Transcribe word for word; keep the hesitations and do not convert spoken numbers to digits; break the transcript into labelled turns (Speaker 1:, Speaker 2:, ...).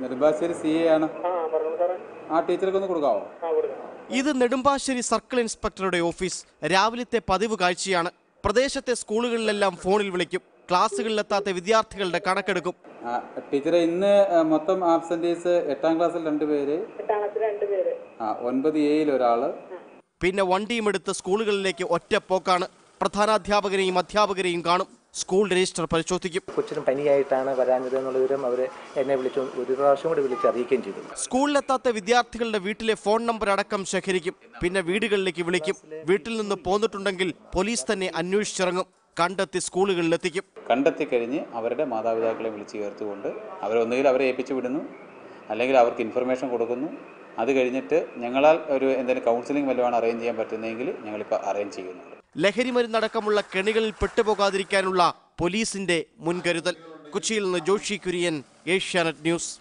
Speaker 1: Nedumbassery C A ആണ്. ആ ടീച്ചർക്ക് ഒന്ന് കൊടുക്കാവോ?
Speaker 2: ഇത് നെടുമ്പാശ്ശേരി സർക്കിൾ ഇൻസ്പെക്ടറുടെ ഓഫീസ്. രാവിലത്തെ പതിവ് കാഴ്ചയാണ്. പ്രദേശത്തെ സ്കൂളുകളിലെല്ലാം ഫോണിൽ വിളിക്കും. ക്ലാസ്സുകളിലെത്താത്ത വിദ്യാർത്ഥികളുടെ കണക്കെടുക്കും.
Speaker 1: ടീച്ചറെ, ഇന്ന് മൊത്തം ആബ്സെന്റീസ് എട്ടാം ക്ലാസ്സിൽ രണ്ടുപേര്, ഒൻപത് എയിൽ ഒരാള്.
Speaker 2: പിന്നെ വണ്ടിയും എടുത്ത് സ്കൂളുകളിലേക്ക് ഒറ്റപ്പോക്കാണ്. പ്രധാനാധ്യാപകരെയും അധ്യാപകരെയും കാണും. സ്കൂൾ രജിസ്റ്റർ പരിശോധിക്കും.
Speaker 3: കൊച്ചിനും പനിയായിട്ടാണ് വരാഞ്ഞത് എന്നുള്ള വിവരം അവർ എന്നെ വിളിച്ചു ഒരു പ്രാവശ്യം കൂടി വിളിച്ച് അറിയിക്കുകയും ചെയ്തു.
Speaker 2: സ്കൂളിലെത്താത്ത വിദ്യാർത്ഥികളുടെ വീട്ടിലെ ഫോൺ നമ്പർ അടക്കം ശേഖരിക്കും. പിന്നെ വീടുകളിലേക്ക് വിളിക്കും. വീട്ടിൽ നിന്ന് പോന്നിട്ടുണ്ടെങ്കിൽ പോലീസ് തന്നെ അന്വേഷിച്ചിറങ്ങും. കണ്ടെത്തി സ്കൂളുകളിലെത്തിക്കും.
Speaker 1: കണ്ടെത്തി കഴിഞ്ഞ് അവരുടെ മാതാപിതാക്കളെ വിളിച്ച് ചേർത്തുകൊണ്ട് അവരൊന്നുകിൽ അവരെ ഏൽപ്പിച്ചു വിടുന്നു, അല്ലെങ്കിൽ അവർക്ക് ഇൻഫർമേഷൻ കൊടുക്കുന്നു. അത് കഴിഞ്ഞിട്ട് ഞങ്ങളാൽ ഒരു എന്തെങ്കിലും കൗൺസിലിംഗ് വല്ലതുമാണ് അറേഞ്ച് ചെയ്യാൻ പറ്റുന്നതെങ്കിൽ ഞങ്ങളിപ്പോൾ അറേഞ്ച് ചെയ്യുന്നുണ്ട്.
Speaker 2: ലഹരി മരുന്നടക്കമുള്ള കെണികളിൽ പെട്ടുപോകാതിരിക്കാനുള്ള പോലീസിന്റെ മുൻകരുതൽ. കൊച്ചിയിൽ നിന്ന് ജോഷി കുര്യൻ, ഏഷ്യാനെറ്റ് ന്യൂസ്.